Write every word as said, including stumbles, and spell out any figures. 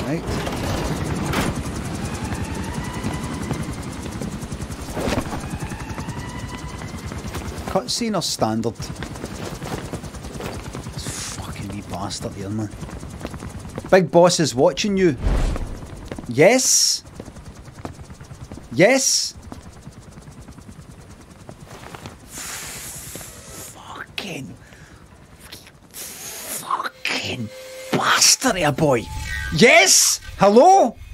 Right. Cutscene or standard? This fucking wee bastard here, man. Big boss is watching you. Yes? Yes? Fucking... Fucking bastard here, boy. Yes? Hello?